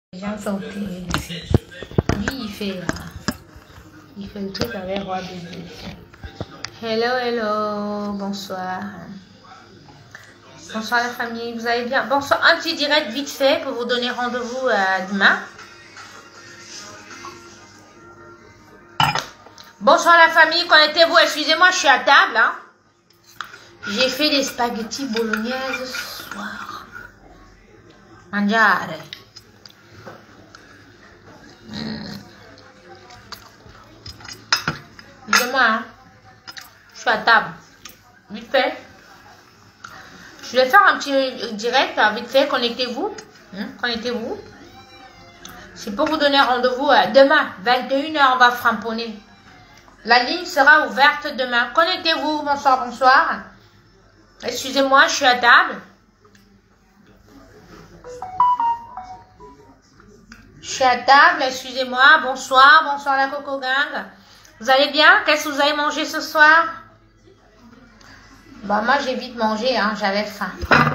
Les gens sont lui, il fait le truc avec Roi Bébé. Hello, hello, bonsoir. Bonsoir la famille, vous allez bien? Bonsoir, un petit direct vite fait pour vous donner rendez-vous demain. Bonsoir la famille, connectez-vous, excusez-moi, je suis à table. Hein. J'ai fait des spaghettis bolognaises ce soir. Mangiare. Excusez-moi, hein. Je suis à table. Vite fait. Je vais faire un petit direct, vite fait, connectez-vous. Connectez-vous. C'est pour vous donner rendez-vous demain, 21 h, on va framponner. La ligne sera ouverte demain. Connectez-vous, bonsoir, bonsoir. Excusez-moi, je suis à table. Je suis à table, excusez-moi. Bonsoir, bonsoir la Coco Gang. Vous allez bien? Qu'est-ce que vous avez mangé ce soir? Bah moi j'ai vite mangé, hein, j'avais faim.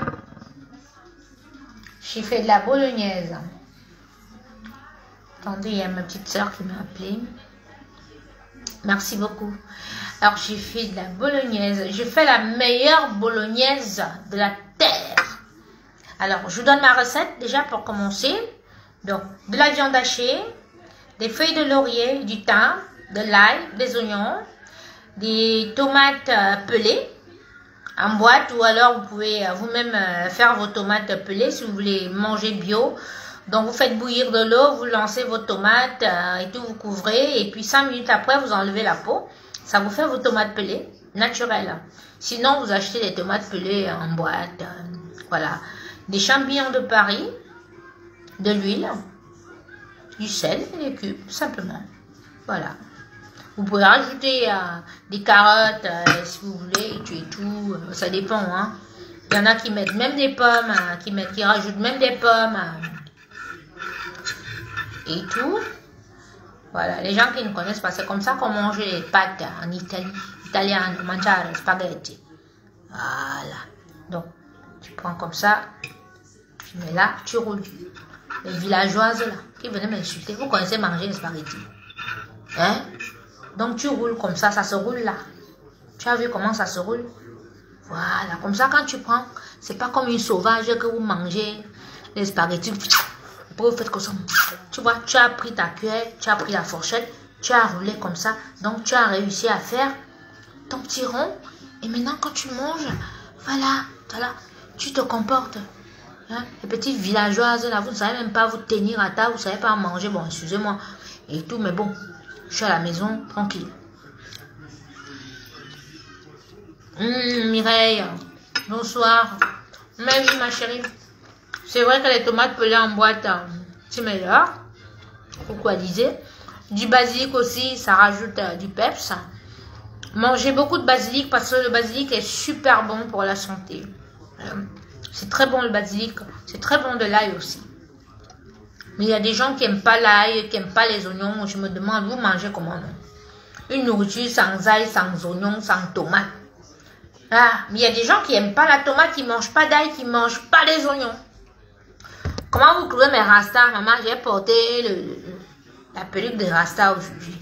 J'ai fait de la bolognaise. Attendez, il y a ma petite soeur qui m'a appelé. Merci beaucoup. Alors j'ai fait de la bolognaise. J'ai fait la meilleure bolognaise de la terre. Alors je vous donne ma recette déjà pour commencer. Donc de la viande hachée, des feuilles de laurier, du thym, de l'ail, des oignons, des tomates pelées en boîte, ou alors vous pouvez vous-même faire vos tomates pelées si vous voulez manger bio. Donc vous faites bouillir de l'eau, vous lancez vos tomates et tout, vous couvrez, et puis 5 minutes après vous enlevez la peau. Ça vous fait vos tomates pelées naturelles. Sinon vous achetez des tomates pelées en boîte. Voilà, des champignons de Paris, de l'huile, du sel et des cubes simplement. Voilà. Vous pouvez rajouter des carottes si vous voulez, et tout, ça dépend. Hein. Il y en a qui mettent même des pommes, qui rajoutent même des pommes et tout. Voilà, les gens qui ne connaissent pas, c'est comme ça qu'on mange les pâtes en Italie. Italiano, mangiare, spaghetti. Voilà. Donc, tu prends comme ça, tu mets là, tu roules. Les villageoises là, qui venaient m'insulter, vous connaissez manger les spaghettis. Hein? Donc tu roules comme ça se roule là. Tu as vu comment ça se roule? Voilà, comme ça quand tu prends, c'est pas comme une sauvage que vous mangez les spaghettis. Après vous faites comme ça. Tu vois, tu as pris ta cuillère, tu as pris la fourchette, tu as roulé comme ça. Donc tu as réussi à faire ton petit rond. Et maintenant quand tu manges, voilà, tu te comportes. Hein? Les petites villageoises là, vous ne savez même pas vous tenir à table, vous ne savez pas manger. Bon, excusez-moi. Et tout, mais bon. Je suis à la maison, tranquille. Mireille, bonsoir. Mais oui, ma chérie. C'est vrai que les tomates pelées en boîte, c'est meilleur. Pourquoi disais? Du basilic aussi, ça rajoute du peps. Mangez beaucoup de basilic parce que le basilic est super bon pour la santé. C'est très bon le basilic. C'est très bon de l'ail aussi. Mais il y a des gens qui n'aiment pas l'ail, qui n'aiment pas les oignons. Je me demande, vous mangez comment, non? Une nourriture sans ail, sans oignons, sans tomate. Ah, mais il y a des gens qui n'aiment pas la tomate, qui ne mangent pas d'ail, qui ne mangent pas les oignons. Comment vous trouvez mes rastas, maman? J'ai porté la perruque de rasta aujourd'hui.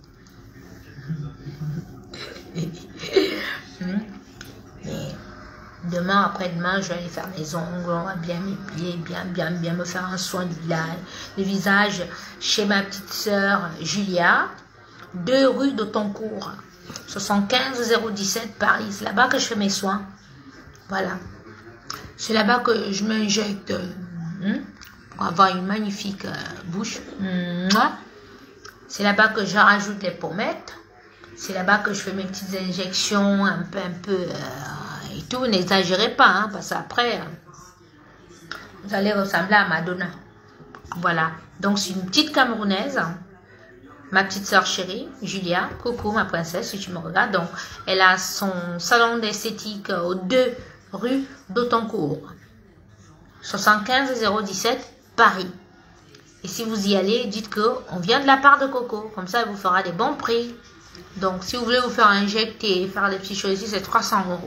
Demain, après-demain, je vais aller faire mes ongles, on va bien m'épiler, bien me faire un soin du visage chez ma petite sœur Julia, 2 rue d'Autoncourt, 75 017 Paris. C'est là-bas que je fais mes soins. Voilà. C'est là-bas que je m'injecte pour avoir une magnifique bouche. C'est là-bas que je rajoute les pommettes. C'est là-bas que je fais mes petites injections un peu et tout. N'exagérez pas, hein, parce qu'après, vous allez ressembler à Madonna. Voilà. Donc, c'est une petite Camerounaise, ma petite soeur chérie, Julia. Coucou, ma princesse, si tu me regardes. Donc, elle a son salon d'esthétique aux 2 rue d'Autoncourt, 75 017 Paris. Et si vous y allez, dites qu'on vient de la part de Coco. Comme ça, elle vous fera des bons prix. Donc, si vous voulez vous faire injecter, faire des petites choses ici, c'est 300 €.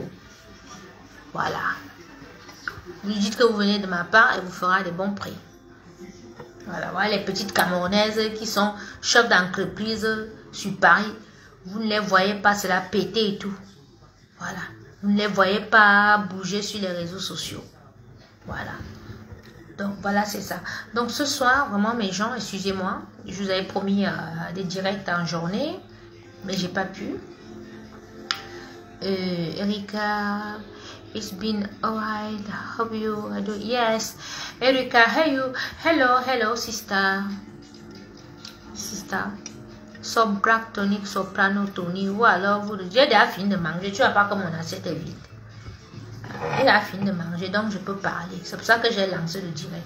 Voilà. Vous lui dites que vous venez de ma part et vous fera des bons prix. Voilà, les petites Camerounaises qui sont chefs d'entreprise sur Paris. Vous ne les voyez pas, c'est la pété et tout. Voilà. Vous ne les voyez pas bouger sur les réseaux sociaux. Voilà. Donc, voilà, c'est ça. Donc, ce soir, vraiment, mes gens, excusez-moi. Je vous avais promis des directs en journée. Mais j'ai pas pu. Erika, it's been alright. How you do? Yes. Erika, hello, sister. Sobrac tonique, soprano tonique. Ou alors, j'ai déjà fini de manger. Tu vas pas comme mon assiette est vide. Elle a fini de manger, donc je peux parler. C'est pour ça que j'ai lancé le direct.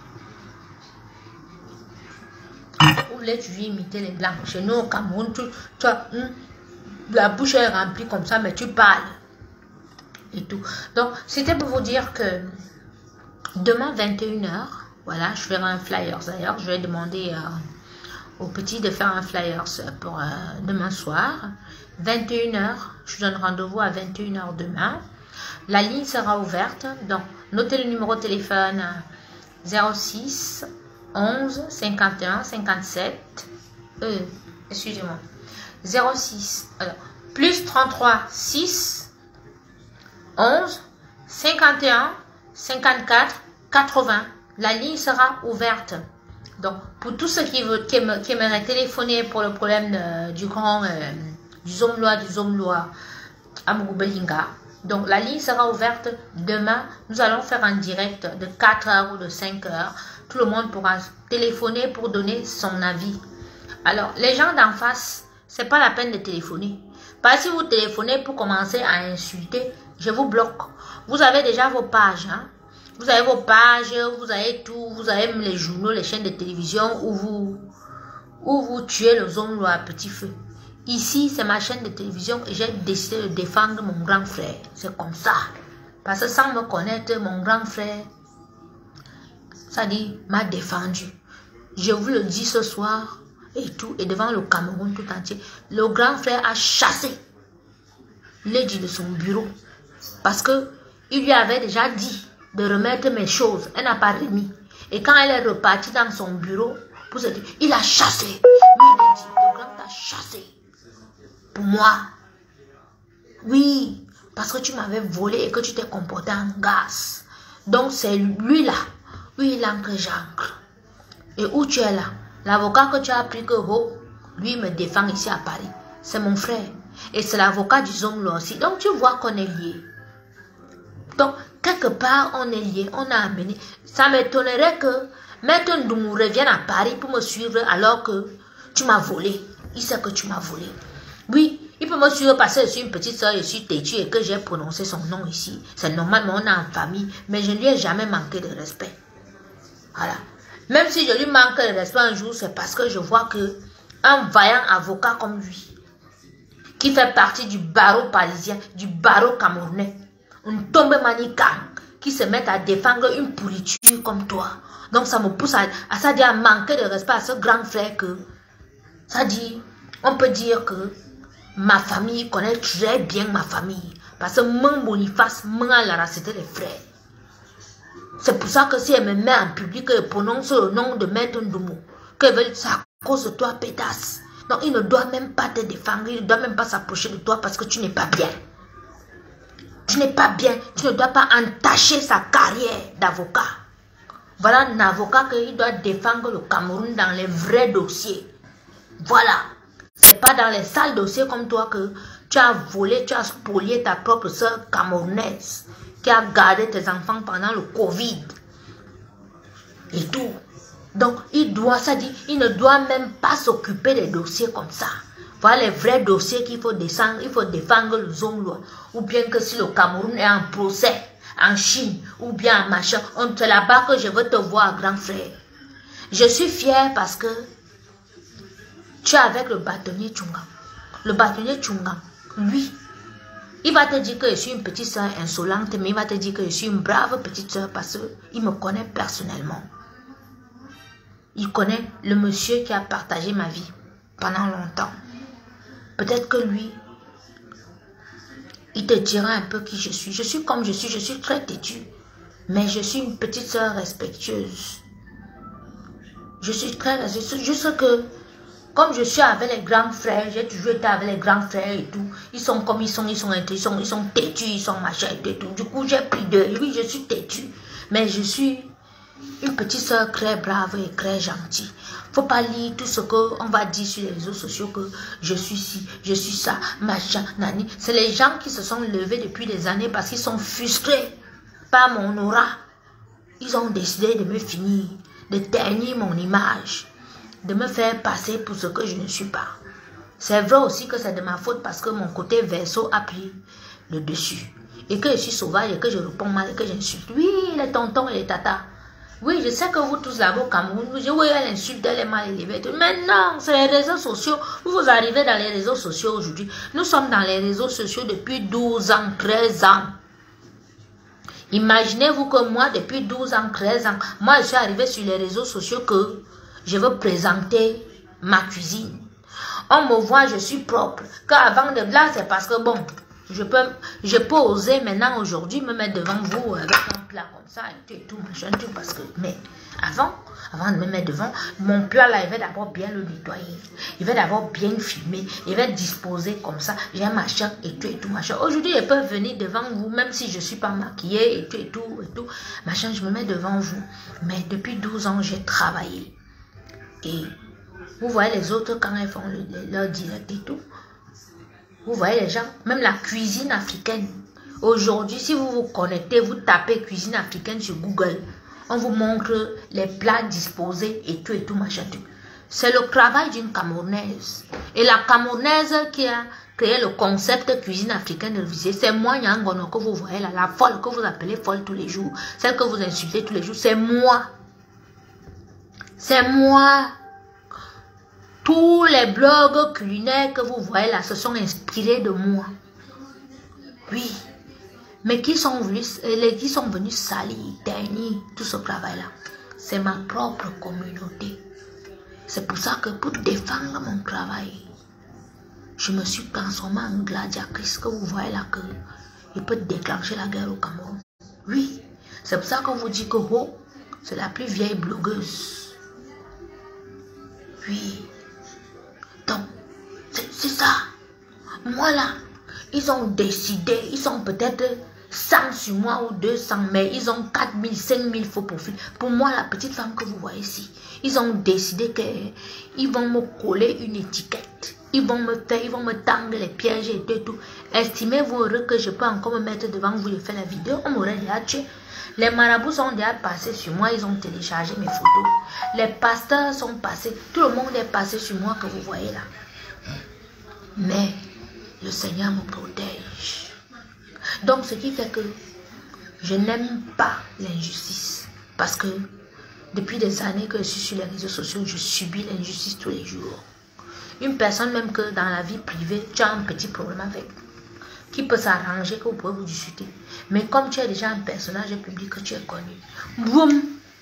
Vous voulez toujours imiter les blancs. Chez nous au Cameroun, la bouche est remplie comme ça, mais tu parles. Et tout. Donc, c'était pour vous dire que demain, 21h, voilà, je ferai un flyer. D'ailleurs, je vais demander aux petits de faire un flyer pour demain soir. 21h, je vous donne rendez-vous à 21h demain. La ligne sera ouverte, donc notez le numéro de téléphone 06 11 51 57 excusez-moi 06 alors, plus 33 6 11 51 54 80. La ligne sera ouverte. Donc pour tous ceux qui aimeraient téléphoner pour le problème du grand du Zomlois à Mougoubelinga. Donc, la ligne sera ouverte demain. Nous allons faire un direct de 4 heures ou de 5 heures. Tout le monde pourra téléphoner pour donner son avis. Alors, les gens d'en face, c'est pas la peine de téléphoner. Parce que si vous téléphonez pour commencer à insulter, je vous bloque. Vous avez déjà vos pages. Hein? Vous avez vos pages, vous avez tout. Vous avez même les journaux, les chaînes de télévision où vous tuez les hommes à petit feu. Ici, c'est ma chaîne de télévision et j'ai décidé de défendre mon grand frère. C'est comme ça. Parce que sans me connaître, mon grand frère, ça dit, m'a défendu. Je vous le dis ce soir et tout, et devant le Cameroun tout entier. Le grand frère a chassé Lady de son bureau. Parce que il lui avait déjà dit de remettre mes choses. Elle n'a pas remis. Et quand elle est repartie dans son bureau, pour se dire, il a chassé. Oui, Lady, le grand t'a chassé. Pour moi, oui, parce que tu m'avais volé et que tu t'es comporté en gaz. Donc c'est lui là, lui là que j'ancre. Et où tu es là, l'avocat que tu as appris que lui me défend ici à Paris. C'est mon frère. Et c'est l'avocat du Zomlo aussi. Donc tu vois qu'on est liés. Donc quelque part on est liés, on a amené. Ça m'étonnerait que Maître Ndoumou revienne à Paris pour me suivre alors que tu m'as volé. Il sait que tu m'as volé. Oui, il peut me suivre parce que je suis une petite soeur, je suis têtue et que j'ai prononcé son nom ici. C'est normal, mais on est en famille. Mais je ne lui ai jamais manqué de respect. Voilà. Même si je lui manque de respect un jour, c'est parce que je vois que un vaillant avocat comme lui, qui fait partie du barreau parisien, du barreau camerounais, une tombe manicane, qui se met à défendre une pourriture comme toi. Donc ça me pousse à ça dire à manquer de respect à ce grand frère que, ça dit, on peut dire que ma famille connaît très bien ma famille. Parce que mon Boniface, mon Lara, c'était les frères. C'est pour ça que si elle me met en public et prononce le nom de Maître Ndoumou, que c'est à cause de toi, pétasse. Donc il ne doit même pas te défendre, il ne doit même pas s'approcher de toi parce que tu n'es pas bien. Tu n'es pas bien, tu ne dois pas entacher sa carrière d'avocat. Voilà un avocat qu'il doit défendre le Cameroun dans les vrais dossiers. Voilà. C'est pas dans les sales dossiers comme toi que tu as volé, tu as spolié ta propre soeur camerounaise qui a gardé tes enfants pendant le Covid. Et tout. Donc, il ne doit même pas s'occuper des dossiers comme ça. Voilà les vrais dossiers qu'il faut descendre, il faut défendre le Zomlois. Ou bien que si le Cameroun est en procès, en Chine, ou bien en machin, on te là-bas que je veux te voir, grand frère. Je suis fière parce que tu es avec le bâtonnier Tchungam. Le bâtonnier Tchungam, lui, il va te dire que je suis une petite soeur insolente, mais il va te dire que je suis une brave petite soeur parce qu'il me connaît personnellement. Il connaît le monsieur qui a partagé ma vie pendant longtemps. Peut-être que lui, il te dira un peu qui je suis. Je suis comme je suis très têtue, mais je suis une petite soeur respectueuse. Je suis très raciste. Juste que, comme je suis avec les grands frères, j'ai toujours été avec les grands frères et tout. Ils sont comme ils sont têtus, ils sont machin et tout. Du coup, j'ai pris d'eux. Oui, je suis têtu. Mais je suis une petite soeur très brave et très gentille. Faut pas lire tout ce qu'on va dire sur les réseaux sociaux que je suis ci, je suis ça, machin, nani. C'est les gens qui se sont levés depuis des années parce qu'ils sont frustrés par mon aura. Ils ont décidé de me finir, de ternir mon image, de me faire passer pour ce que je ne suis pas. C'est vrai aussi que c'est de ma faute parce que mon côté verso a pris le dessus. Et que je suis sauvage et que je réponds mal et que j'insulte. Oui, les tontons et les tatas. Oui, je sais que vous tous là-bas au Cameroun, vous dites, oui, elle insulte, elle est mal élevée. Mais non, c'est les réseaux sociaux. Vous arrivez dans les réseaux sociaux aujourd'hui. Nous sommes dans les réseaux sociaux depuis 12 ans, 13 ans. Imaginez-vous que moi, depuis 12 ans, 13 ans, moi, je suis arrivé sur les réseaux sociaux que je veux présenter ma cuisine. On me voit, je suis propre. Qu'avant de là, c'est parce que bon, je peux oser maintenant, aujourd'hui, me mettre devant vous avec un plat comme ça et tout, machin, tout, parce que, mais avant de me mettre devant, mon plat là, il va d'abord bien le nettoyer, il va d'abord bien filmer, il va être disposé comme ça, j'ai un machin et tout, machin. Aujourd'hui, ils peuvent venir devant vous, même si je ne suis pas maquillée et tout, machin, je me mets devant vous. Mais depuis 12 ans, j'ai travaillé. Et vous voyez les autres quand ils font leur direct et tout. Vous voyez les gens, même la cuisine africaine. Aujourd'hui, si vous vous connectez, vous tapez cuisine africaine sur Google, on vous montre les plats disposés et tout, machin, tout. C'est le travail d'une Camerounaise. Et la Camerounaise qui a créé le concept cuisine africaine de visée, c'est moi, Nyangono, que vous voyez là, la folle que vous appelez folle tous les jours, celle que vous insultez tous les jours, c'est moi. C'est moi. Tous les blogs culinaires que vous voyez là se sont inspirés de moi. Oui. Mais qui sont venus salir, ternir tout ce travail-là? C'est ma propre communauté. C'est pour ça que pour défendre mon travail, je me suis transformée en gladiatrice que vous voyez là que il peut déclencher la guerre au Cameroun. Oui. C'est pour ça qu'on vous dit que oh, c'est la plus vieille blogueuse. Oui. Donc, c'est ça. Moi là, ils ont décidé, ils sont peut-être 100 sur moi ou 200, mais ils ont 4000, 5000 faux profils. Pour moi, la petite femme que vous voyez ici, ils ont décidé qu'ils vont me coller une étiquette. Ils vont me tendre les pièges et tout. Estimez-vous heureux que je peux encore me mettre devant vous et faire la vidéo? On m'aurait déjà tué. Les marabouts sont déjà passés sur moi, ils ont téléchargé mes photos. Les pasteurs sont passés, tout le monde est passé sur moi que vous voyez là. Mais le Seigneur me protège. Donc ce qui fait que je n'aime pas l'injustice. Parce que depuis des années que je suis sur les réseaux sociaux, je subis l'injustice tous les jours. Une personne même que dans la vie privée, tu as un petit problème avec, qui peut s'arranger, que vous pouvez vous discuter. Mais comme tu es déjà un personnage public, que tu es connu, boum,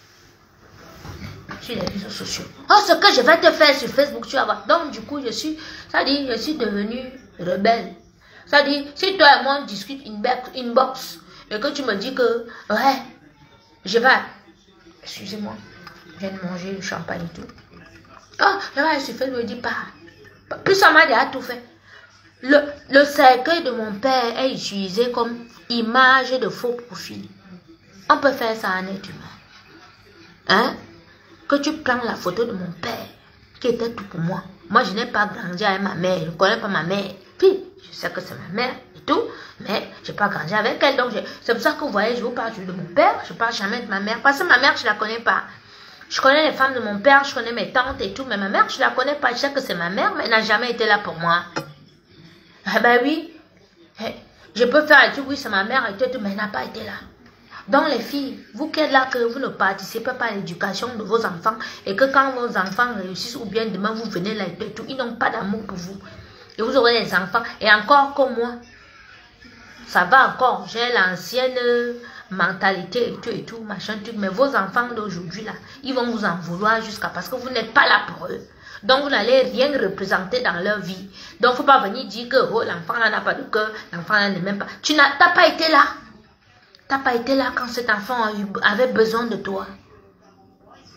sur les réseaux sociaux. Oh, ce que je vais te faire sur Facebook, tu vas voir. Donc, du coup, je suis devenue rebelle. C'est-à-dire, si toi et moi on discute inbox, et que tu me dis que, ouais, je vais, excusez-moi, je viens de manger le champagne et tout. Oh, je vais sur Facebook, je dis pas. Plus ça m'a déjà tout fait. Le cercueil de mon père est utilisé comme image de faux profil. On peut faire ça en être humain. Hein? Que tu prends la photo de mon père, qui était tout pour moi. Moi, je n'ai pas grandi avec ma mère. Je ne connais pas ma mère. Puis, je sais que c'est ma mère et tout, mais je n'ai pas grandi avec elle. Donc, c'est pour ça que vous voyez, je vous parle de mon père. Je ne parle jamais de ma mère. Parce que ma mère, je ne la connais pas. Je connais les femmes de mon père, je connais mes tantes et tout, mais ma mère, je ne la connais pas. Je sais que c'est ma mère, mais elle n'a jamais été là pour moi. Ah ben oui, je peux faire un truc, oui c'est ma mère et tout, mais elle n'a pas été là. Donc les filles, vous qui êtes là, que vous ne participez pas à l'éducation de vos enfants, et que quand vos enfants réussissent, ou bien demain vous venez là et tout, ils n'ont pas d'amour pour vous. Et vous aurez des enfants, et encore comme moi, ça va encore, j'ai l'ancienne mentalité et tout, machin truc, mais vos enfants d'aujourd'hui là, ils vont vous en vouloir jusqu'à parce que vous n'êtes pas là pour eux. Donc, vous n'allez rien représenter dans leur vie. Donc, il ne faut pas venir dire que oh, l'enfant là n'a pas de cœur, l'enfant là n'est même pas... Tu n'as pas été là. Tu n'as pas été là quand cet enfant avait besoin de toi.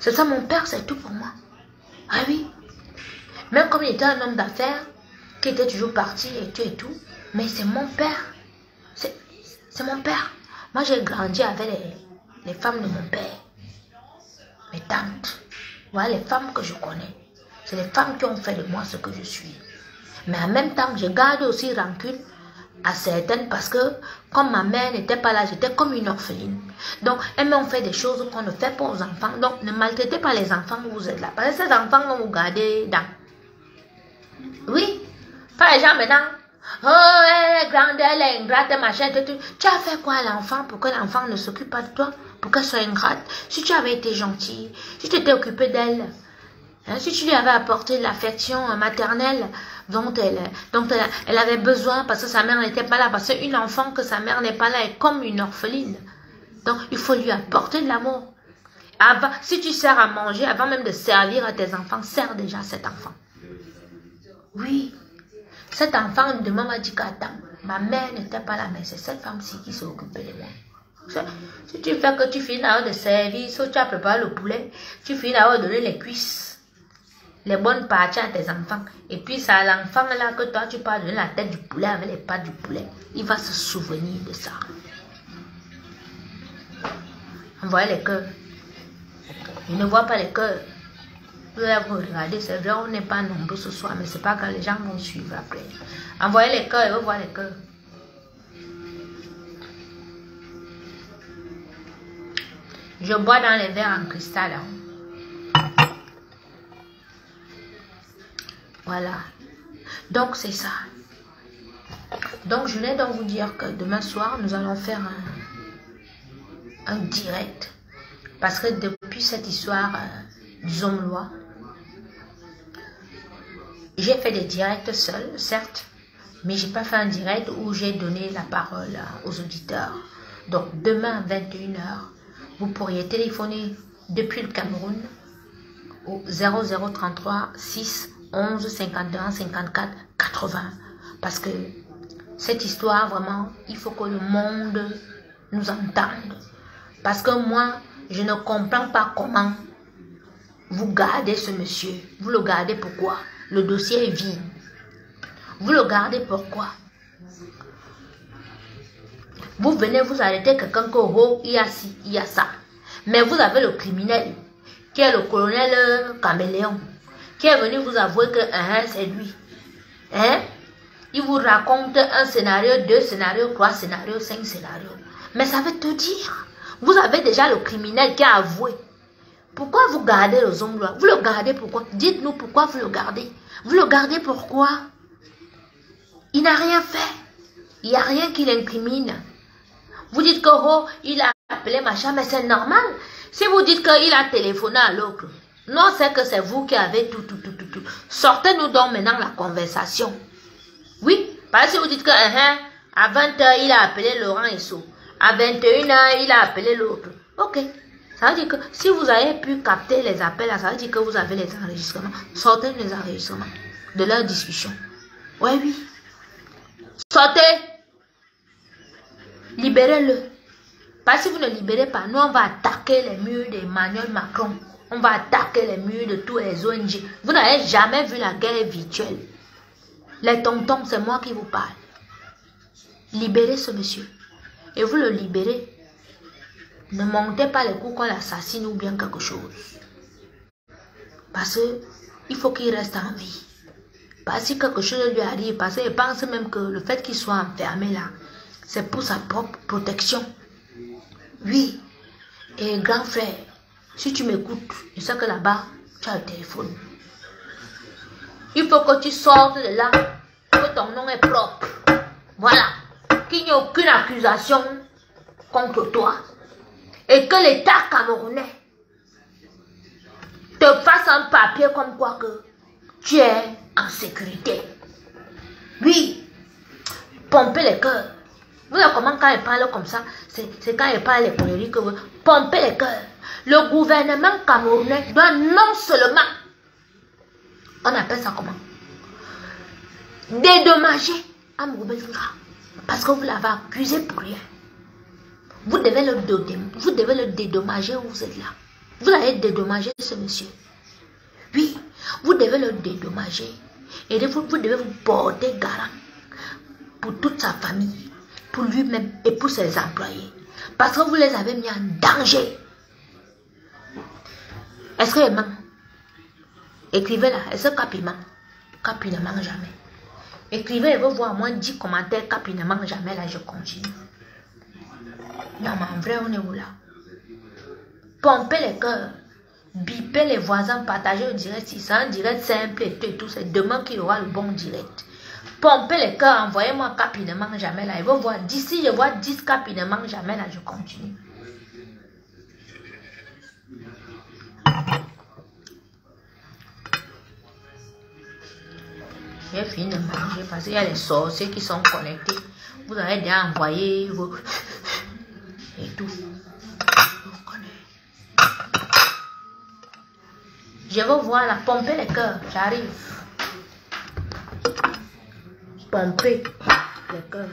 C'est ça mon père, c'est tout pour moi. Ah oui. Même comme il était un homme d'affaires, qui était toujours parti et tout. Mais c'est mon père. C'est mon père. Moi, j'ai grandi avec les femmes de mon père. Mes tantes. Voilà les femmes que je connais. C'est les femmes qui ont fait de moi ce que je suis. Mais en même temps, je garde aussi rancune à certaines parce que comme ma mère n'était pas là, j'étais comme une orpheline. Donc, elles m'ont fait des choses qu'on ne fait pas aux enfants. Donc, ne maltraitez pas les enfants où vous êtes là. Parce que ces enfants vont vous garder dans. Oui. Pas les gens maintenant. Oh, elle est grande, elle est ingrate, machin, tout. Tu as fait quoi à l'enfant pour que l'enfant ne s'occupe pas de toi? Pour qu'elle soit ingrate? Si tu avais été gentil, si tu t'étais occupé d'elle, hein, si tu lui avais apporté l'affection maternelle dont elle avait besoin parce que sa mère n'était pas là, parce qu'une enfant que sa mère n'est pas là est comme une orpheline. Donc, il faut lui apporter de l'amour. Si tu sers à manger, avant même de servir à tes enfants, sers déjà à cet enfant. Oui. Cet enfant demain m'a dit qu'attends, ma mère n'était pas là, mais c'est cette femme-ci qui s'est occupée de moi. Si tu fais que tu finis d'avoir de service, tu as préparé le poulet, tu finis d'avoir donné les cuisses, les bonnes parties à tes enfants, et puis c'est à l'enfant là que toi tu peux donner la tête du poulet avec les pattes du poulet, il va se souvenir de ça. Envoyez les cœurs. Il ne voit pas les cœurs. Vous allez vous regarder, c'est vrai, on n'est pas nombreux ce soir, mais c'est pas que les gens vont suivre après. Envoyez les cœurs et vous voyez les cœurs. Je bois dans les verres en cristal. Hein. Voilà. Donc c'est ça. Donc je voulais donc vous dire que demain soir, nous allons faire un direct. Parce que depuis cette histoire du homme-loi, j'ai fait des directs seuls, certes, mais je n'ai pas fait un direct où j'ai donné la parole aux auditeurs. Donc demain à 21h, vous pourriez téléphoner depuis le Cameroun au 0033 6 11 51 54 80. Parce que cette histoire, vraiment, il faut que le monde nous entende. Parce que moi, je ne comprends pas comment vous gardez ce monsieur. Vous le gardez pourquoi? Le dossier est vide. Vous le gardez pourquoi? Vous venez vous arrêter quelqu'un que oh, il y a ci, il y a ça. Mais vous avez le criminel, qui est le colonel Caméléon, qui est venu vous avouer que c'est lui. Hein? Il vous raconte un scénario, 2 scénarios, 3 scénarios, 5 scénarios. Mais ça veut tout dire. Vous avez déjà le criminel qui a avoué. Pourquoi vous gardez le hommes-là? Vous le gardez pourquoi? Dites-nous pourquoi vous le gardez. Vous le gardez pourquoi? Il n'a rien fait. Il n'y a rien qui l'incrimine. Vous dites que oh, il a appelé machin, mais c'est normal. Si vous dites qu'il a téléphoné à l'autre, non, c'est que c'est vous qui avez tout. Sortez-nous donc maintenant la conversation. Oui, parce que si vous dites que à 20h, il a appelé Laurent Esso. À 21h, il a appelé l'autre. Ok. Ça veut dire que si vous avez pu capter les appels, ça veut dire que vous avez les enregistrements. Sortez les enregistrements de leur discussion. Ouais, oui. Sortez. Libérez-le. Parce que si vous ne libérez pas, nous on va attaquer les murs d'Emmanuel Macron. On va attaquer les murs de tous les ONG. Vous n'avez jamais vu la guerre virtuelle. Les tontons, c'est moi qui vous parle. Libérez ce monsieur. Et vous le libérez. Ne montez pas les coups qu'on l'assassine ou bien quelque chose. Parce qu'il faut qu'il reste en vie. Parce que quelque chose lui arrive, parce qu'il pense même que le fait qu'il soit enfermé là, c'est pour sa propre protection. Oui. Et grand frère, si tu m'écoutes, je sais que là-bas, tu as le téléphone. Il faut que tu sortes de là, que ton nom est propre. Voilà. Qu'il n'y ait aucune accusation contre toi. Et que l'État camerounais te fasse un papier comme quoi que tu es en sécurité. Oui. Pompez les cœurs. Vous savez comment quand il parle comme ça, c'est quand il parle les conneries que vous... Pompez les cœurs. Le gouvernement camerounais doit non seulement, on appelle ça comment? Dédommager Amourou Zouga. Parce que vous l'avez accusé pour rien. Vous devez le dédommager où vous êtes là. Vous allez dédommager ce monsieur. Oui, vous devez le dédommager. Et vous devez vous porter garant pour toute sa famille, pour lui-même et pour ses employés. Parce que vous les avez mis en danger. Est-ce qu'il ment? Écrivez là. Est-ce que Capi ment? Capi ne ment jamais. Écrivez et vous voir au moins 10 commentaires. Capi ne ment jamais. Là, je continue. Non, mais en vrai, on est où là? Pompez les cœurs. Bipez les voisins. Partagez le direct. Si c'est un direct simple et tout, c'est demain qu'il y aura le bon direct. Pompez les cœurs. Envoyez-moi Capi ne ment jamais là. Et vous voir d'ici, je vois 10 Capi ne ment jamais là. Je continue. J'ai fini de manger parce qu'il y a les sorciers qui sont connectés. Vous allez déjà envoyer vos... et tout. Je vais voir la pomper les cœurs. J'arrive. Pomper les cœurs.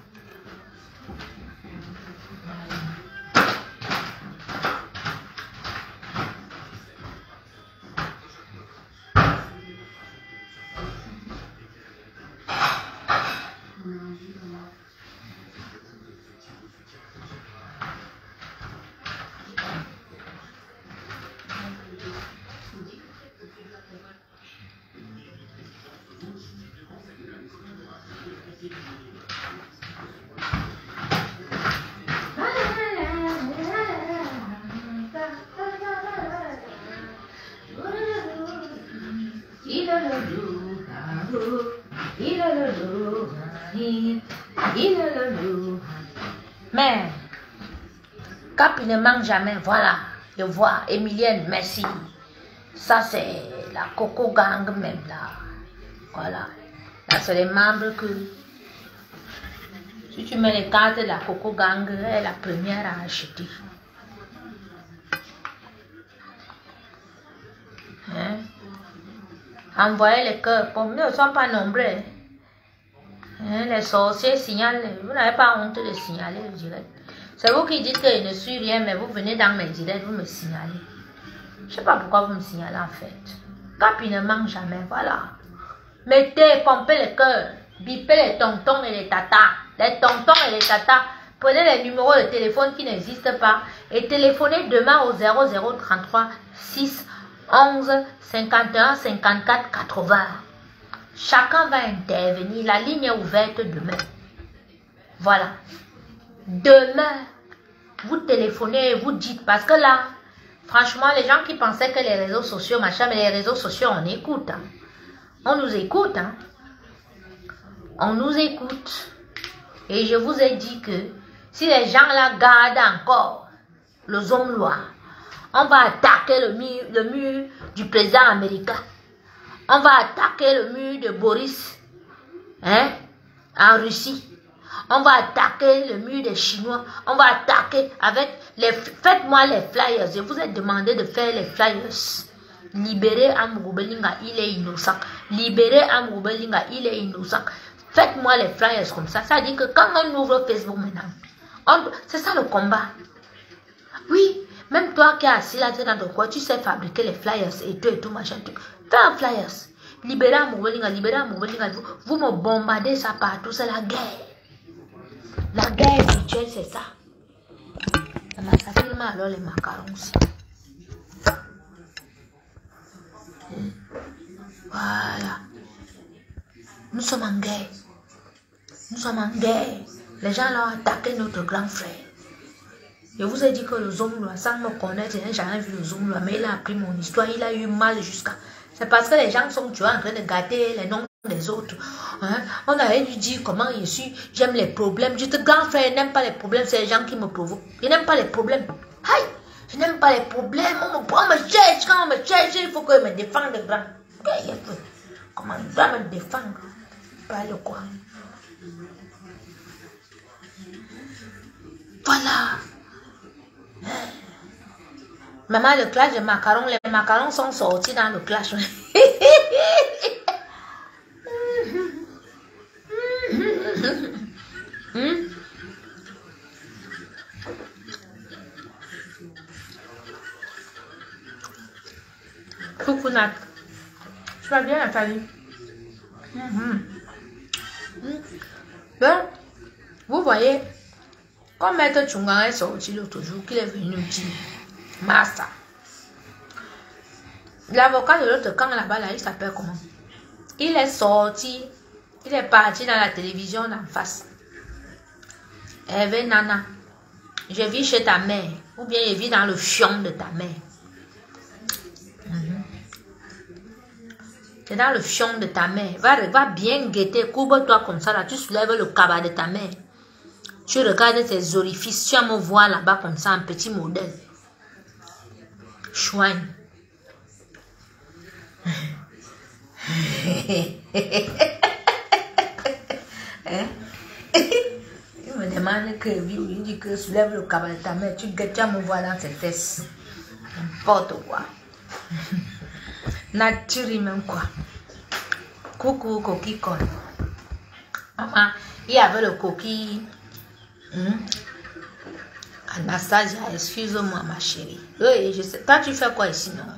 Mais Capi ne manque jamais. Voilà, je vois Emilienne, merci. Ça c'est la Coco Gang même là. Voilà, là c'est les membres que si tu mets les cartes de la Coco Gang, elle est la première à acheter. Hein? Envoyez les cœurs. Pour nous, ne sont pas nombreux. Hein? Les sorciers signalent. Vous n'avez pas honte de signaler le direct. C'est vous qui dites que je ne suis rien, mais vous venez dans mes directs, vous me signalez. Je ne sais pas pourquoi vous me signalez en fait. Capi ne manque jamais, voilà. Mettez, pompez les cœurs. Bipez les tontons et les tatas. Les tontons et les tatas. Prenez les numéros de téléphone qui n'existent pas et téléphonez demain au 0033 6 11 51 54 80. Chacun va intervenir. La ligne est ouverte demain. Voilà. Demain, vous téléphonez et vous dites, parce que là, franchement, les gens qui pensaient que les réseaux sociaux, machin, mais les réseaux sociaux, on écoute. Hein. On nous écoute. Hein. On nous écoute. Et je vous ai dit que si les gens là gardent encore le Zomlois, on va attaquer le mur du président américain. On va attaquer le mur de Boris hein, en Russie. On va attaquer le mur des Chinois. On va attaquer avec les... Faites-moi les flyers. Je vous ai demandé de faire les flyers. Libérez Amourou Belinga, il est innocent. Libérez Amourou Belinga, il est innocent. Faites-moi les flyers comme ça. Ça veut dire que quand on ouvre Facebook maintenant, c'est ça le combat. Oui, même toi qui es assis là dans ton coin, tu sais fabriquer les flyers et tout machin. Fais un flyers. Libérez Amourou Belinga, libérez Amourou Belinga. Vous me bombardez ça partout, c'est la guerre. La guerre virtuelle, c'est ça. Ça fait mal alors les macarons aussi. Voilà. Nous sommes en guerre. Nous sommes en guerre. Les gens là ont attaqué notre grand frère. Je vous ai dit que le Zomlois, sans me connaître, je n'ai jamais vu le Zomlois, mais il a appris mon histoire, il a eu mal jusqu'à... C'est parce que les gens sont tu vois, en train de gâter les noms des autres. Hein? On avait dû dire comment je suis, j'aime les problèmes. Je te grand frère, n'aime pas les problèmes, c'est les gens qui me provoquent. Je n'aime pas les problèmes. Aïe, je n'aime pas les problèmes. On me cherche, quand on me cherche, il faut que je me défende de grand. Comment il doit me défendre? Pas le quoi. Voilà. Maman, le clash de macarons, les macarons sont sortis dans le clash. vas bien la famille. Ben, vous voyez, comme Maître Tchunga est sorti l'autre jour, qu'il est venu nous dire, Master, l'avocat de l'autre camp là-bas, là, il s'appelle comment? Il est sorti, il est parti dans la télévision d'en face. Hervé Nana, je vis chez ta mère, ou bien je vis dans le fion de ta mère. C'est dans le fion de ta mère. Va bien guetter, courbe-toi comme ça, là, tu soulèves le cabas de ta mère. Tu regardes tes orifices, tu vas me voir là-bas comme ça, un petit modèle. Chouane. Hein? Il me demande que il dit que soulève le cabas de ta mère, tu vas me voir dans tes fesses. N'importe quoi. Nature même quoi. Coucou coquille con. Maman, il y avait le coquille. Anastasia, excuse-moi ma chérie. Oui, je sais. Toi tu fais quoi ici non?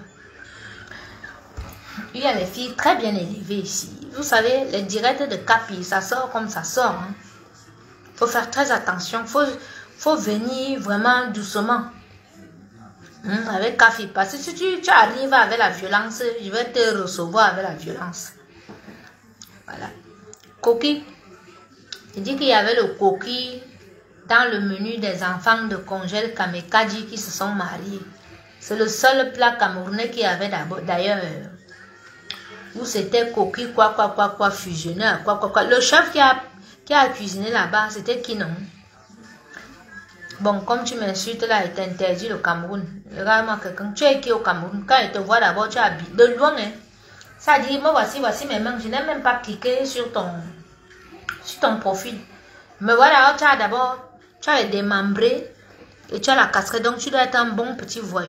Il y a les filles très bien élevées ici. Vous savez, les directs de Capi, ça sort comme ça sort. Hein. Faut faire très attention. Faut venir vraiment doucement. Avec Cafi. Parce que si tu arrives avec la violence, je vais te recevoir avec la violence. Voilà. Coquille. Je dis qu'il y avait le coquille dans le menu des enfants de congèle Kamekadji qui se sont mariés. C'est le seul plat camerounais qu'il y avait d'ailleurs. Où c'était coquille, quoi, fusionné, quoi. Le chef qui a cuisiné là-bas, c'était qui non? Bon, comme tu m'insultes là, il t'interdit le Cameroun. Regarde-moi quelqu'un, tu es qui au Cameroun? Quand il te voit d'abord, tu habites de loin. Hein? Ça dit, moi voici mes mains. Je n'ai même pas cliqué sur ton profil. Mais voilà, tu as d'abord, tu as les démembrés et tu as la casquette. Donc tu dois être un bon petit voyou.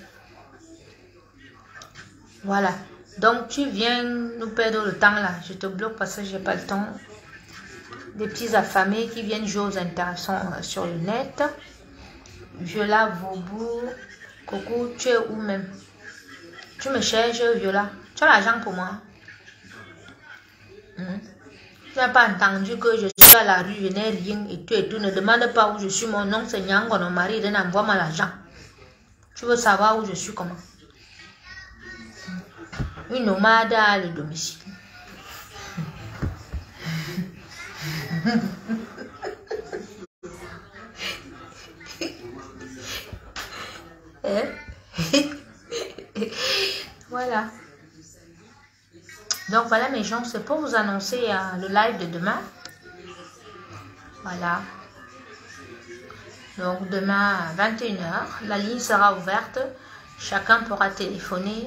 Voilà. Donc tu viens nous perdre le temps là. Je te bloque parce que j'ai pas le temps. Des petits affamés qui viennent jouer aux interactions sur le net. Viola Vobou. Coucou, tu es où même? Tu me cherches, Viola. Tu as l'argent pour moi? Tu n'as pas entendu que je suis à la rue, je n'ai rien et tout. Ne demande pas où je suis. Mon nom c'est Nyango, mon mari, il envoie-moi l'argent. Tu veux savoir où je suis comment? Une nomade à le domicile. Voilà. Donc voilà mes gens, c'est pour vous annoncer le live de demain. Voilà. Donc demain à 21 h, la ligne sera ouverte. Chacun pourra téléphoner.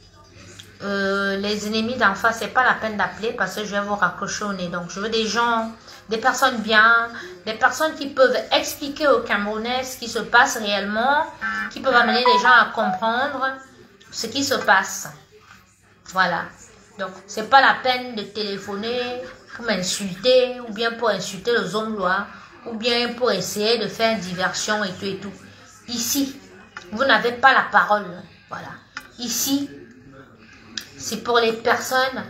Les ennemis d'en face, c'est pas la peine d'appeler parce que je vais vous raccrocher au nez. Donc je veux des gens, des personnes bien, des personnes qui peuvent expliquer aux Camerounais ce qui se passe réellement, qui peuvent amener les gens à comprendre ce qui se passe. Voilà. Donc c'est pas la peine de téléphoner pour m'insulter ou bien pour insulter le Zonglois ou bien pour essayer de faire diversion et tout et tout. Ici, vous n'avez pas la parole. Voilà. Ici, c'est pour les personnes.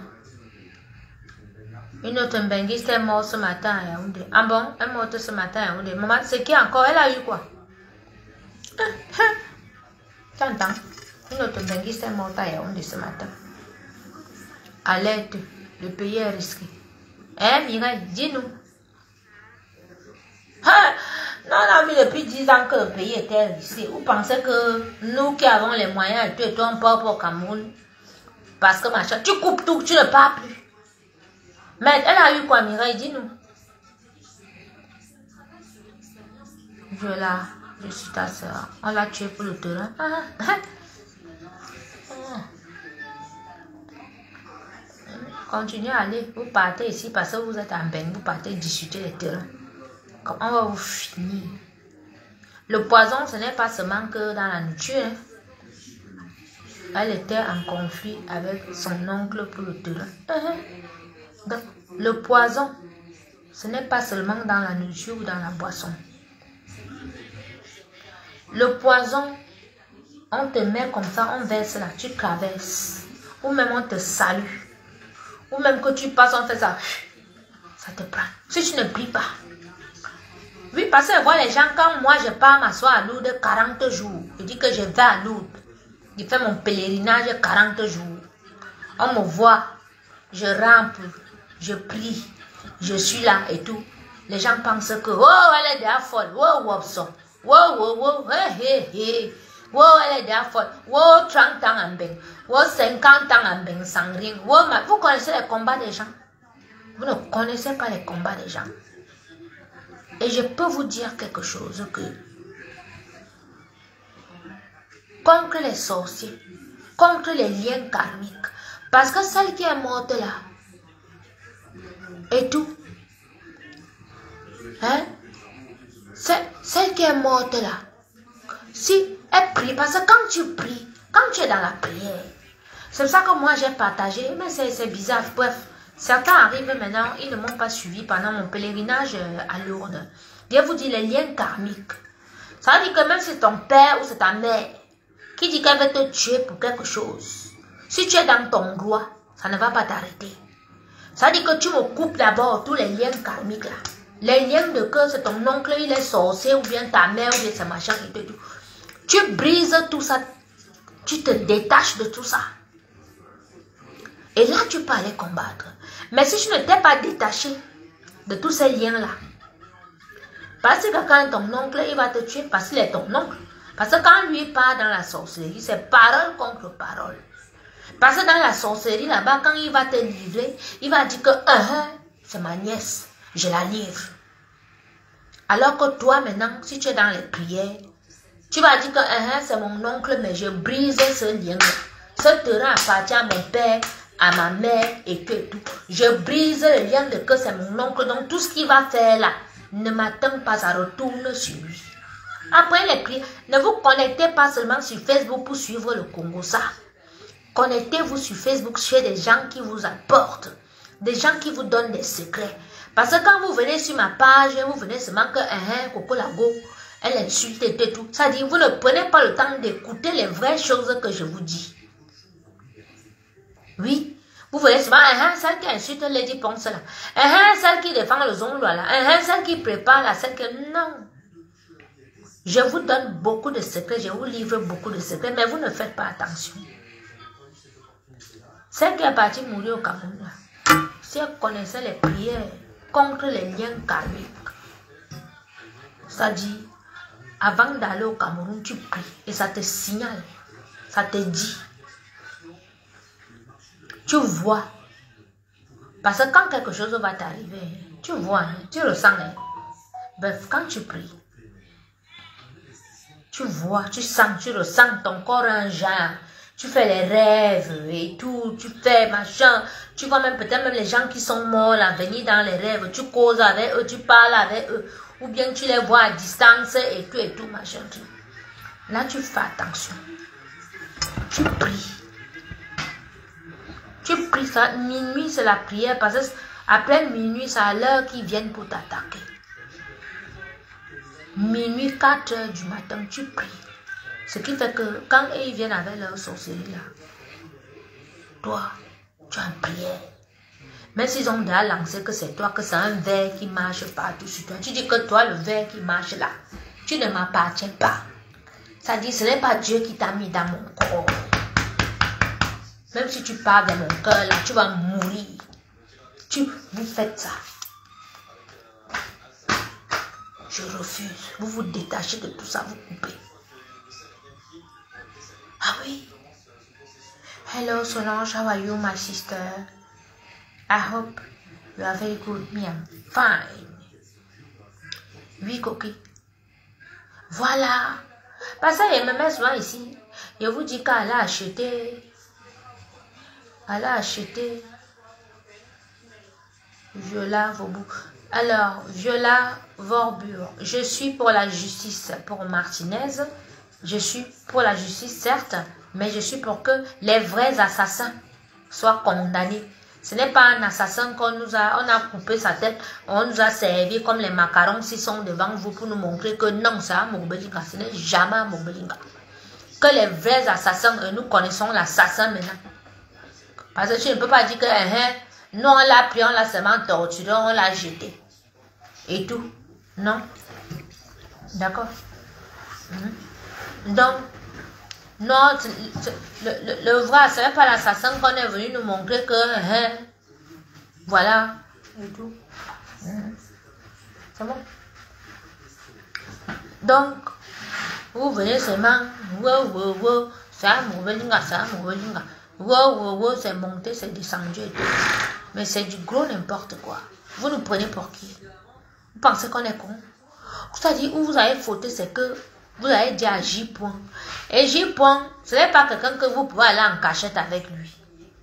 Une autre benguiste est morte ce matin à Yaoundé. Ah bon? Elle est morte ce matin à Yaoundé. Maman, c'est qui encore? Elle a eu quoi? Tu entends? Une autre benguiste est morte à Yaoundé ce matin. Alerte, le pays est risqué. Hein, Mireille, dis-nous. Non, on a vu depuis 10 ans que le pays était risqué. Vous pensez que nous qui avons les moyens et tout, et toi, on part pour Cameroun? Parce que machin, tu coupes tout, tu ne pars plus. Mais elle a eu quoi, Mireille? Dis-nous. Voilà, je suis ta soeur. On l'a tué pour le terrain. Continuez à aller. Vous partez ici parce que vous êtes en peine. Vous partez discuter les terrains. Comment on va vous finir? Le poison, ce n'est pas seulement que dans la nourriture. Elle était en conflit avec son oncle pour le terrain. Donc, le poison, ce n'est pas seulement dans la nourriture ou dans la boisson. Le poison, on te met comme ça, on verse là, tu traverses. ou même on te salue, ou même que tu passes, on fait ça, ça te prend. Si tu ne pries pas. Oui, parce que voir les gens, quand moi je pars m'asseoir à Lourdes 40 jours, je dis que je vais à Lourdes, je fais mon pèlerinage 40 jours. On me voit, je rampe, je prie, je suis là et tout. Les gens pensent que, oh, elle est déjà folle, oh, wow, ça, wow, wow, wow, hey. Wow, elle est déjà folle. Wow, 30 ans en bain. Wow, 50 ans en bain sans rien. Wow, vous connaissez les combats des gens? Vous ne connaissez pas les combats des gens. Et je peux vous dire quelque chose que contre les sorciers, contre les liens karmiques, parce que celle qui est morte là, et tout, hein, celle qui est morte là, si elle prie, parce que quand tu pries, quand tu es dans la prière, c'est pour ça que moi j'ai partagé, mais c'est bizarre, bref, certains arrivent maintenant, ils ne m'ont pas suivi pendant mon pèlerinage à Lourdes. Je vous dis les liens karmiques, ça veut dire que même si c'est ton père ou c'est ta mère qui dit qu'elle va te tuer pour quelque chose, si tu es dans ton droit, ça ne va pas t'arrêter. Ça veut dire que tu me coupes d'abord tous les liens karmiques là. Les liens de cœur, c'est ton oncle, il est sorcier, ou bien ta mère, ou bien c'est machin et tout. Tu brises tout ça, tu te détaches de tout ça. Et là, tu peux aller combattre. Mais si tu ne t'es pas détaché de tous ces liens-là, parce que quand ton oncle, il va te tuer, parce qu'il est ton oncle. Parce que quand lui part dans la sorcellerie, c'est parole contre parole. Parce que dans la sorcellerie, là-bas, quand il va te livrer, il va dire que c'est ma nièce, je la livre. Alors que toi, maintenant, si tu es dans les prières, tu vas dire que c'est mon oncle, mais je brise ce lien-là. Ce terrain appartient à mon père, à ma mère et que tout. Je brise le lien de que c'est mon oncle. Donc tout ce qu'il va faire là, ne m'attend pas, ça retourne sur lui. Après les prières, ne vous connectez pas seulement sur Facebook pour suivre le Congo, ça. Connectez-vous sur Facebook chez des gens qui vous apportent, des gens qui vous donnent des secrets. Parce que quand vous venez sur ma page, vous venez seulement que Coco Lago, elle insulte et tout. Ça dit, vous ne prenez pas le temps d'écouter les vraies choses que je vous dis. Oui, vous voyez seulement celle qui insulte Lady Ponce là, celle qui défend le Zonglois là, celle qui prépare là, celle que... Non. Je vous donne beaucoup de secrets, je vous livre beaucoup de secrets, mais vous ne faites pas attention. Celle qui est partie mourir au Cameroun là, si elle connaissait les prières contre les liens karmiques, ça dit, avant d'aller au Cameroun, tu pries et ça te signale, ça te dit. Tu vois. Parce que quand quelque chose va t'arriver, tu vois, tu le sens. Bref, quand tu pries, tu vois, tu sens, tu ressens ton corps un genre. Tu fais les rêves et tout, tu fais machin. Tu vois même peut-être même les gens qui sont morts là, venir dans les rêves. Tu causes avec eux, tu parles avec eux. Ou bien tu les vois à distance et tout, machin. Là, tu fais attention. Tu pries. Tu pries ça, minuit c'est la prière parce que après minuit c'est à l'heure qu'ils viennent pour t'attaquer. Minuit 4 heures du matin tu pries. Ce qui fait que quand ils viennent avec leur sorcellerie là, toi tu es en prière. Même s'ils ont déjà lancé que c'est toi, que c'est un verre qui marche partout sur toi. Tu dis que toi le verre qui marche là, tu ne m'appartiens pas. Ça dit ce n'est pas Dieu qui t'a mis dans mon corps. Même si tu pars vers mon cœur, là, tu vas mourir. Vous faites ça. Je refuse. Vous vous détachez de tout ça, vous coupez. Ah oui. Hello Solange, how are you, my sister? I hope you are very good. Me, I'm fine. Oui, Coquille. Voilà. Parce que je me mets souvent ici. Je vous dis qu'elle a acheté. Elle a acheté Viola Vaubourg. Alors, Viola Vorbure, je suis pour la justice pour Martinez. Je suis pour la justice, certes, mais je suis pour que les vrais assassins soient condamnés. Ce n'est pas un assassin qu'on nous a coupé sa tête, on nous a servi comme les macarons s'ils sont devant vous pour nous montrer que non, ça, Mourbelinga, ce n'est jamais Mourbelinga. Que les vrais assassins, nous connaissons l'assassin maintenant. Parce que tu ne peux pas dire que nous on l'a pris, on l'a seulement torturé, on l'a jeté. Et tout. Non. D'accord. Donc, non, le vrai, ce n'est pas l'assassin qu'on est venu nous montrer que, voilà, et tout. C'est bon. Donc, vous venez seulement, c'est un mauvais linga, c'est un mauvais linga. C'est monté, c'est descendu et tout. Mais c'est du gros n'importe quoi. Vous nous prenez pour qui? Vous pensez qu'on est con? C'est-à-dire, où vous avez fauté, c'est que vous avez dit à J. Et J. Ce n'est pas quelqu'un que vous pouvez aller en cachette avec lui.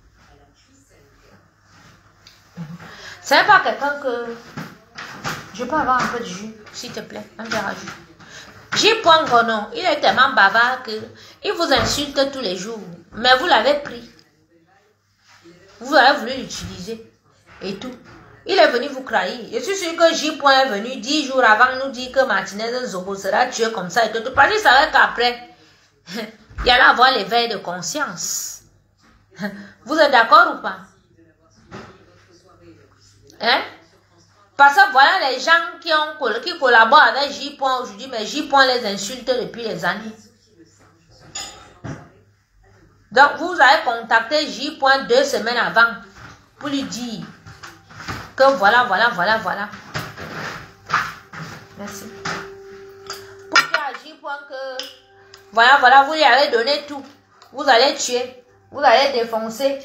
Ce n'est pas quelqu'un que... Je peux avoir un peu de jus, s'il te plaît, un verre à jus. J. Gonon, il est tellement bavard que il vous insulte tous les jours. Mais vous l'avez pris. Vous avez voulu l'utiliser. Et tout. Il est venu vous trahir. Je suis sûr que J. est venu 10 jours avant nous dire que Martinez Zobo sera tué comme ça et tout. Parce qu'il savait qu'après, il allait avoir l'éveil de conscience. Vous êtes d'accord ou pas? Hein? Parce que voilà les gens qui collaborent avec J. aujourd'hui, mais J. les insulte depuis les années. Donc vous avez contacté J. 2 semaines avant pour lui dire que voilà. Merci. Pour dire à J. que voilà, vous lui avez donné tout. Vous allez tuer, vous allez défoncer.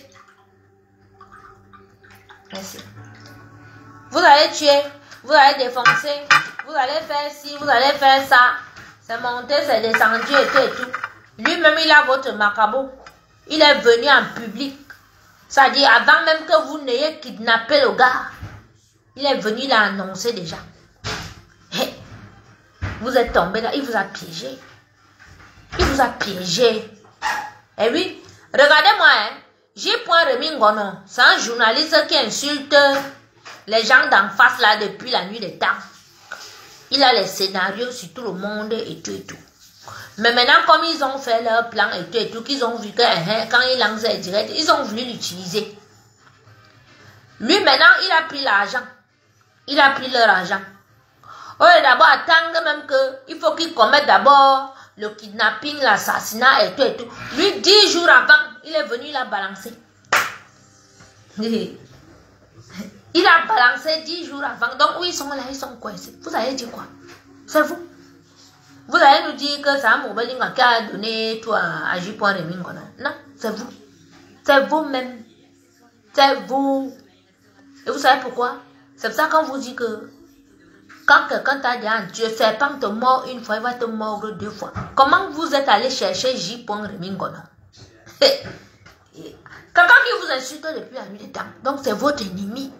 Merci. Vous allez tuer, vous allez défoncer, vous allez faire ci, vous allez faire ça. C'est monté, c'est descendu et tout. Lui-même, il a votre macabo. Il est venu en public. C'est-à-dire, avant même que vous n'ayez kidnappé le gars, il est venu l'annoncer déjà. Hey, vous êtes tombé là, il vous a piégé. Il vous a piégé. Eh oui, regardez-moi, J. Remingono, c'est un journaliste qui insulte les gens d'en face là depuis la nuit des temps. Il a les scénarios sur tout le monde et tout et tout. Mais maintenant, comme ils ont fait leur plan et tout, qu'ils ont vu que quand il lance direct, ils ont voulu l'utiliser. Lui, maintenant, il a pris l'argent. Il a pris leur argent. On va d'abord attendre même qu'il faut qu'il commette d'abord le kidnapping, l'assassinat et tout et tout. Lui, 10 jours avant, il est venu la balancer. Il a balancé 10 jours avant. Donc, où ils sont là, ils sont coincés. Vous allez dire quoi? C'est vous. Vous allez nous dire que c'est un mauvais linga qui a donné tout à J. Remingo. Non, c'est vous. C'est vous-même. C'est vous. Et vous savez pourquoi? C'est pour ça qu'on vous dit que quand quelqu'un t'a dit un Dieu, c'est pas te mord une fois, il va te mordre 2 fois. Comment vous êtes allé chercher J. Remingo? Quelqu'un qui vous insulte depuis la nuit des temps. Donc c'est votre ennemi.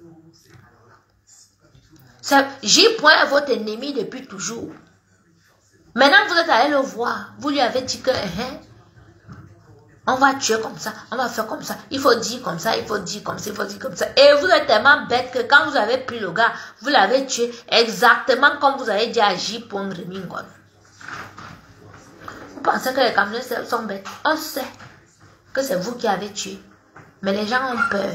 J. est votre ennemi depuis toujours. Maintenant vous êtes allé le voir. Vous lui avez dit que on va tuer comme ça, on va faire comme ça, il faut dire comme ça, il faut dire comme ça, il faut dire comme ça. Et vous êtes tellement bête que quand vous avez pris le gars, vous l'avez tué exactement comme vous avez dit à J. Remingo. Vous pensez que les Camerounais sont bêtes? On sait que c'est vous qui avez tué. Mais les gens ont peur.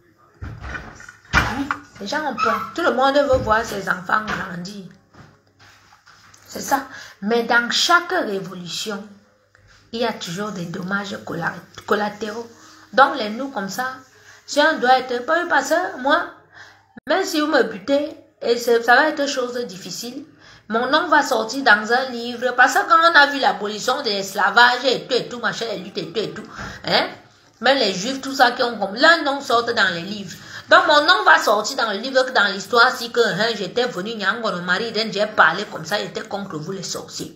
Oui, les gens ont peur. Tout le monde veut voir ses enfants grandir. C'est ça. Mais dans chaque révolution, il y a toujours des dommages collatéraux. Donc les nous comme ça, si on doit être... Parce que moi, même si vous me butez, et ça va être chose difficile, mon nom va sortir dans un livre. Parce que quand on a vu l'abolition de l'esclavage et tout, machin, les luttes et tout, même les juifs, tout ça qui ont comme... Leur nom sort dans les livres. Donc mon nom va sortir dans le livre, dans l'histoire, si que j'étais venu, mon mari, j'ai parlé comme ça, j'étais contre vous les sorciers.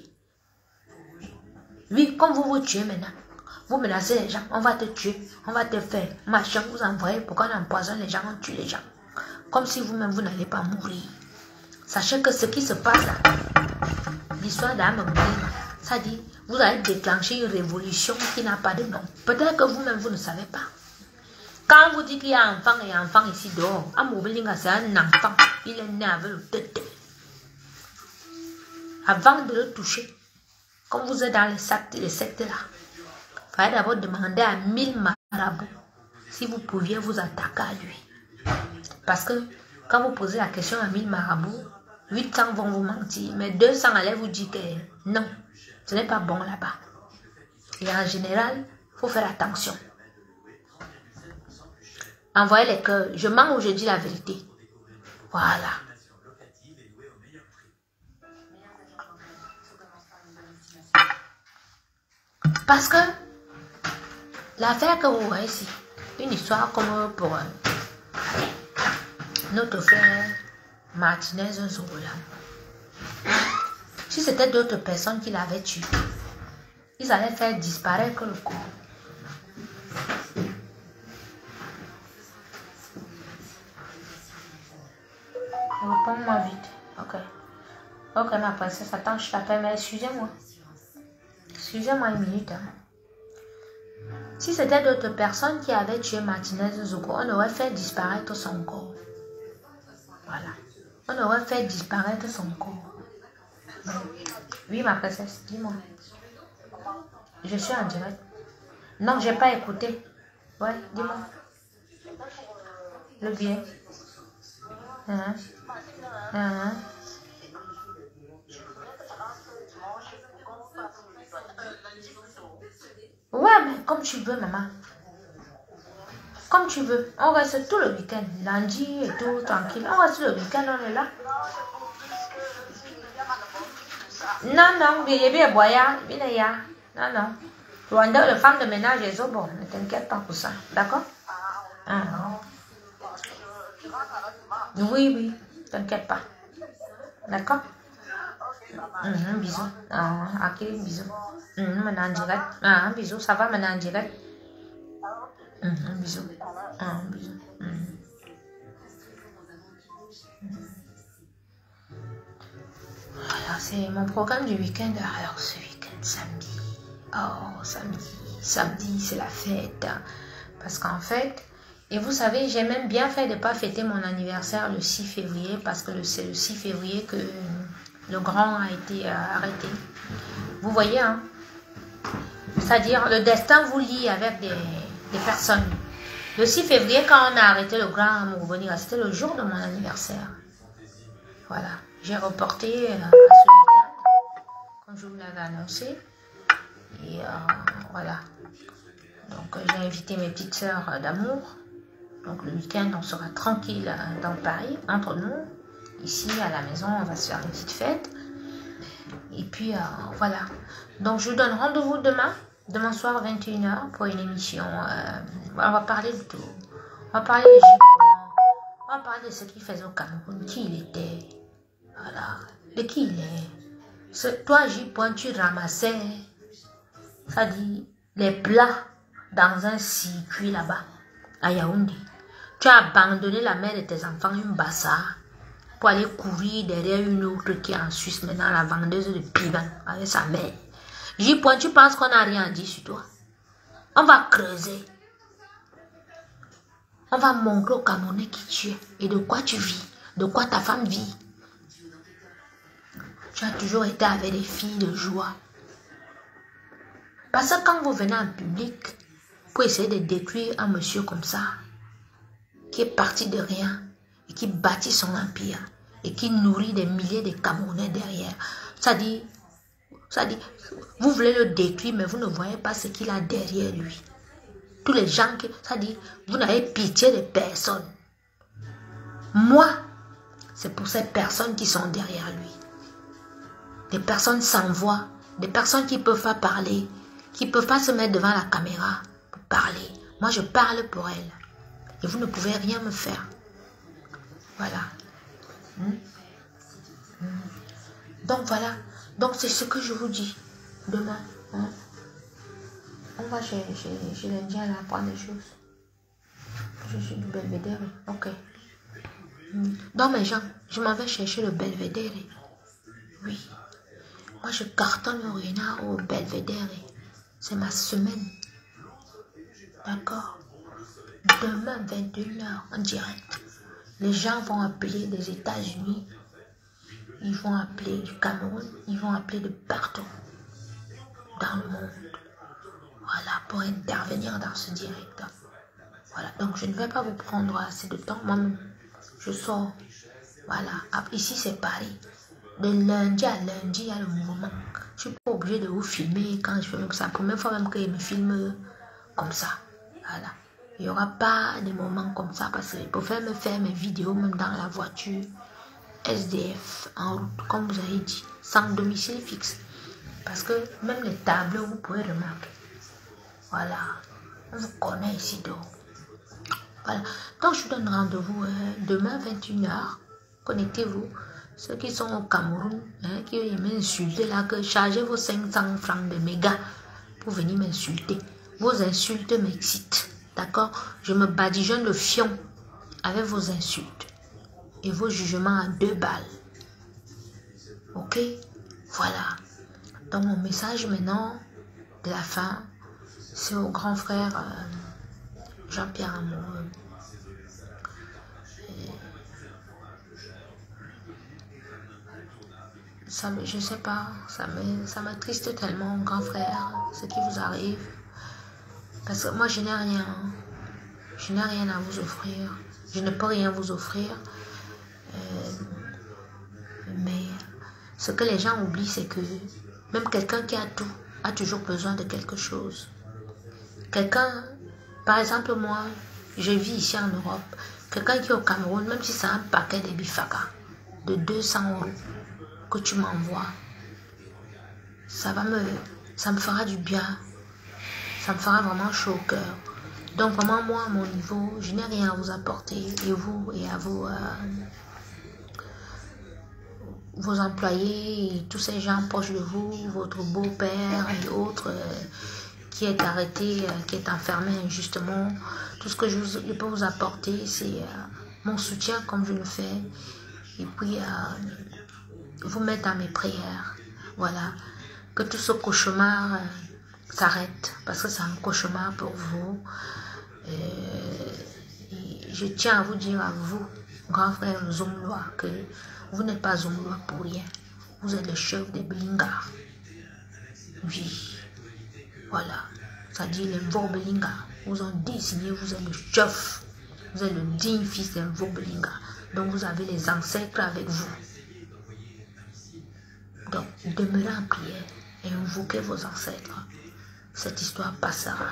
Oui, comme vous tuez maintenant, vous menacez les gens, on va te tuer, on va te faire, machin, vous envoyez, pourquoi on empoisonne les gens, on tue les gens. Comme si vous-même, vous n'allez pas mourir. Sachez que ce qui se passe là, l'histoire d'Amambine, ça dit, vous allez déclencher une révolution qui n'a pas de nom. Peut-être que vous-même, vous ne savez pas. Quand on vous dit qu'il y a un enfant et un enfant ici dehors, Amobelinga c'est un enfant, il est né avec le tête. Avant de le toucher, comme vous êtes dans les sectes là, il fallait d'abord demander à 1000 marabouts si vous pouviez vous attaquer à lui. Parce que quand vous posez la question à 1000 marabouts, 800 vont vous mentir, mais 200 allaient vous dire que non, ce n'est pas bon là-bas. Et en général, il faut faire attention. Envoyez les cœurs. Je mens ou je dis la vérité. Voilà. Parce que l'affaire que vous voyez ici, une histoire comme pour notre frère Martinez Zola. Si c'était d'autres personnes qui l'avaient tué, ils allaient faire disparaître le corps. Réponds-moi vite. Ok. Ok, ma princesse, attends, je t'appelle, mais excusez-moi. Excusez-moi une minute. Hein. Si c'était d'autres personnes qui avaient tué Martinez Zogo, on aurait fait disparaître son corps. Voilà. On aurait fait disparaître son corps. Oui, ma princesse, dis-moi. Je suis en direct. Non, j'ai pas écouté. Ouais, dis-moi. Le bien. Ouais, mais comme tu veux, maman. Comme tu veux. On reste tout le week-end. Lundi et tout, tranquille. On reste le week-end, on est là. Non, bien boya. Non, non. Rwanda, le femme de ménage est au bon. Ne t'inquiète pas pour ça. D'accord? Oui, t'inquiète pas. D'accord? Bisous. Ok, bisous. Maintenant en direct. Bisous, ça va maintenant en direct? Bisous. Bisous. Voilà, c'est mon programme du week-end. Alors, ce week-end, samedi. Oh, samedi, c'est la fête. Parce qu'en fait, et vous savez, j'ai même bien fait de ne pas fêter mon anniversaire le 6 février parce que c'est le 6 février que le grand a été arrêté. Vous voyez, hein? C'est-à-dire, le destin vous lie avec des personnes. Le 6 février, quand on a arrêté le grand à Mourvonira, c'était le jour de mon anniversaire. Voilà. J'ai reporté à ce week-end, comme je vous l'avais annoncé. Et voilà. Donc, j'ai invité mes petites sœurs d'amour. Donc, le week-end, on sera tranquille dans Paris, entre nous. Ici, à la maison, on va se faire une petite fête. Et puis, voilà. Donc, je vous donne rendez-vous demain soir, 21h, pour une émission. On va parler de tout. On va parler d'Égypte. On va parler de ce qu'il faisait au Cameroun, qui il était. Voilà. De qui il est. Toi, Égypte, tu ramassais, ça dit, les plats dans un circuit là-bas, à Yaoundé. Tu as abandonné la mère de tes enfants, une bassa, pour aller courir derrière une autre qui est en Suisse maintenant, la vendeuse de piment, avec sa mère. J'y point, tu penses qu'on n'a rien dit sur toi? On va creuser. On va montrer aux Camerounais qui tu es et de quoi tu vis, de quoi ta femme vit. Tu as toujours été avec des filles de joie. Parce que quand vous venez en public pour essayer de détruire un monsieur comme ça, qui est parti de rien et qui bâtit son empire et qui nourrit des milliers de Camerounais derrière, ça dit, vous voulez le détruire, mais vous ne voyez pas ce qu'il a derrière lui. Tous les gens qui, ça dit, vous n'avez pitié de personne. Moi, c'est pour ces personnes qui sont derrière lui. Des personnes sans voix, des personnes qui ne peuvent pas parler, qui ne peuvent pas se mettre devant la caméra pour parler. Moi, je parle pour elles. Et vous ne pouvez rien me faire. Voilà. Donc, voilà. Donc, c'est ce que je vous dis. Demain, on va chez l'Indien là prendre des choses. Je suis du Belvédère. Ok. Donc, mes gens, je m'en vais chercher le Belvédère. Oui. Moi, je cartonne le renard au Belvédère. C'est ma semaine. D'accord? Demain, 21h, en direct. Les gens vont appeler des États-Unis. Ils vont appeler du Cameroun. Ils vont appeler de partout. Dans le monde. Voilà, pour intervenir dans ce direct. Voilà, donc je ne vais pas vous prendre assez de temps. Moi-même, je sors. Voilà, ici c'est Paris. De lundi à lundi, il y a le mouvement. Je ne suis pas obligée de vous filmer quand je fais comme ça. La première fois même qu'il me filme comme ça. Voilà. Il n'y aura pas de moments comme ça parce que pour faire mes vidéos, même dans la voiture, SDF, en route, comme vous avez dit, sans domicile fixe. Parce que même les tableaux, vous pouvez remarquer. Voilà. On vous connaît ici donc. Voilà. Donc je vous donne rendez-vous demain 21h. Connectez-vous. Ceux qui sont au Cameroun, qui m'insultent là, que chargez vos 500 francs de mégas pour venir m'insulter. Vos insultes m'excitent. D'accord? Je me badigeonne le fion avec vos insultes et vos jugements à 2 balles. Ok? Voilà. Donc mon message maintenant de la fin, c'est au grand frère Jean-Pierre Amoureux. Je sais pas, ça m'attriste tellement, grand frère, ce qui vous arrive. Parce que moi, je n'ai rien. Je n'ai rien à vous offrir. Je ne peux rien vous offrir. Mais ce que les gens oublient, c'est que même quelqu'un qui a tout a toujours besoin de quelque chose. Quelqu'un, par exemple moi, je vis ici en Europe. Quelqu'un qui est au Cameroun, même si c'est un paquet de bifaka de 200 € que tu m'envoies, ça me fera du bien. Ça me fera vraiment chaud au cœur. Donc vraiment moi, à mon niveau, je n'ai rien à vous apporter. Et vous, et à vos employés, et tous ces gens proches de vous, votre beau-père et autres, qui est arrêté, qui est enfermé injustement. Tout ce que je peux vous apporter, c'est mon soutien comme je le fais. Et puis, vous mettre dans mes prières. Voilà. Que tout ce cauchemar s'arrête. Parce que c'est un cauchemar pour vous. Et je tiens à vous dire à vous, grand frère Zomloa, que vous n'êtes pas Zomloa pour rien. Vous êtes le chef des Belinga. Oui. Voilà. Ça dit les Belinga. Vous ont désigné, vous êtes le chef. Vous êtes le digne fils des Belinga. Donc vous avez les ancêtres avec vous. Donc demeurez en prière et invoquez vos ancêtres. Cette histoire passera.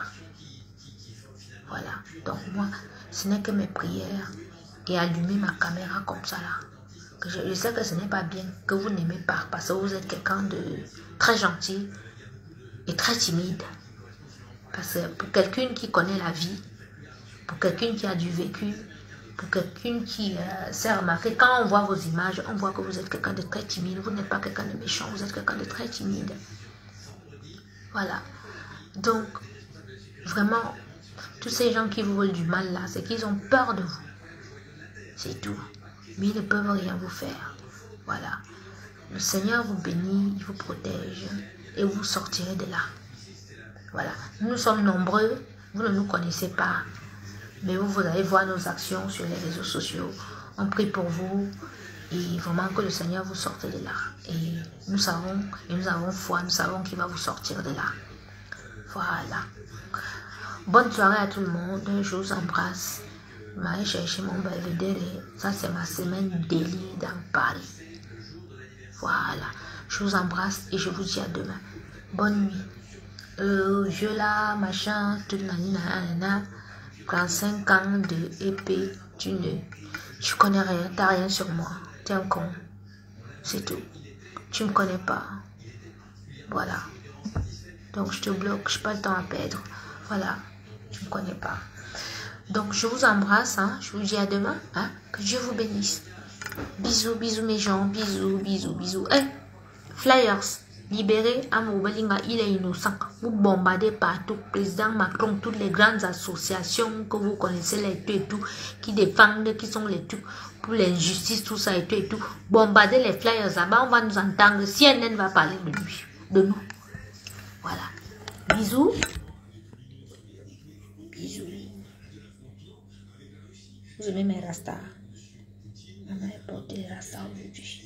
Voilà. Donc moi, ce n'est que mes prières et allumer ma caméra comme ça là. Que je sais que ce n'est pas bien, que vous n'aimez pas parce que vous êtes quelqu'un de très gentil et très timide. Parce que pour quelqu'un qui connaît la vie, pour quelqu'un qui a du vécu, pour quelqu'un qui s'est remarqué, quand on voit vos images, on voit que vous êtes quelqu'un de très timide. Vous n'êtes pas quelqu'un de méchant, vous êtes quelqu'un de très timide. Voilà. Donc, vraiment, tous ces gens qui vous veulent du mal là, c'est qu'ils ont peur de vous. C'est tout. Mais ils ne peuvent rien vous faire. Voilà. Le Seigneur vous bénit, il vous protège et vous sortirez de là. Voilà. Nous sommes nombreux, vous ne nous connaissez pas. Mais vous allez voir nos actions sur les réseaux sociaux. On prie pour vous et vraiment que le Seigneur vous sorte de là. Et nous avons foi, nous savons qu'il va vous sortir de là. Voilà. Bonne soirée à tout le monde. Je vous embrasse. Je vais aller chercher mon belvédère. Ça, c'est ma semaine délit dans Paris. Voilà. Je vous embrasse et je vous dis à demain. Bonne nuit. Je là, machin, toute la nuit, 35 ans de épée, tu connais rien, t'as rien sur moi, t'es un con, c'est tout, tu me connais pas, voilà, donc je te bloque, je n'ai pas le temps à perdre, voilà, tu me connais pas, donc je vous embrasse, hein, je vous dis à demain, hein, que Dieu vous bénisse, bisous, bisous mes gens, bisous, bisous, bisous, flyers, libérez Amour Belinga, il est innocent. Vous bombardez partout. Président Macron, toutes les grandes associations que vous connaissez, les tout et tout, qui défendent, qui sont les tout, pour l'injustice, tout ça et tout et tout. Bombardez les flyers là-bas, on va nous entendre. CNN va parler de lui, de nous. Voilà. Bisous. Bisous. Vous aimez mes rastas? Maman a porté les rastas aujourd'hui.